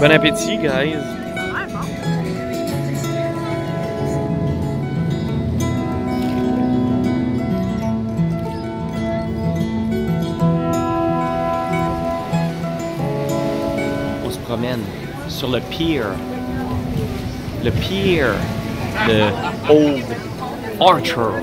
Bon appétit, guys! On se promène sur le pier. Le pier de Old Archer.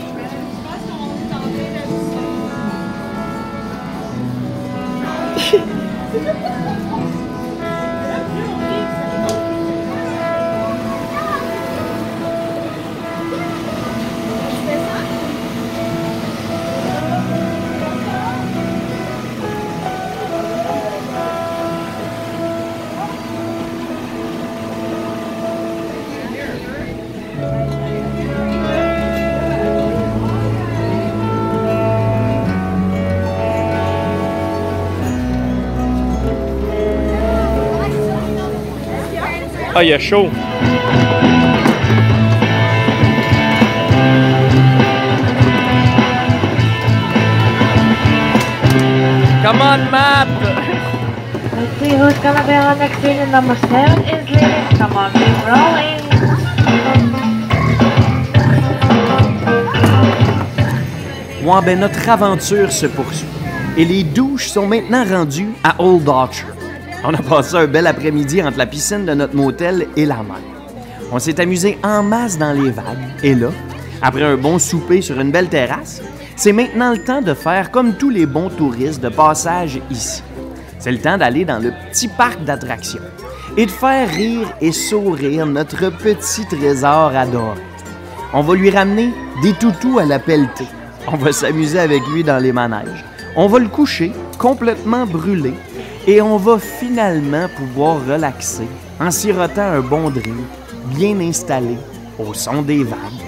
Ah, il y a chaud! Come on, Matt! Let's see who's gonna be on next unit. Number 7 is leaving. Come on, keep rolling. Ouais, ben notre aventure se poursuit. Et les douches sont maintenant rendues à Old Archer. On a passé un bel après-midi entre la piscine de notre motel et la mer. On s'est amusé en masse dans les vagues. Et là, après un bon souper sur une belle terrasse, c'est maintenant le temps de faire comme tous les bons touristes de passage ici. C'est le temps d'aller dans le petit parc d'attractions et de faire rire et sourire notre petit trésor adoré. On va lui ramener des toutous à la pelletée. On va s'amuser avec lui dans les manèges. On va le coucher complètement brûlé et on va finalement pouvoir relaxer en sirotant un bon drink bien installé au son des vagues.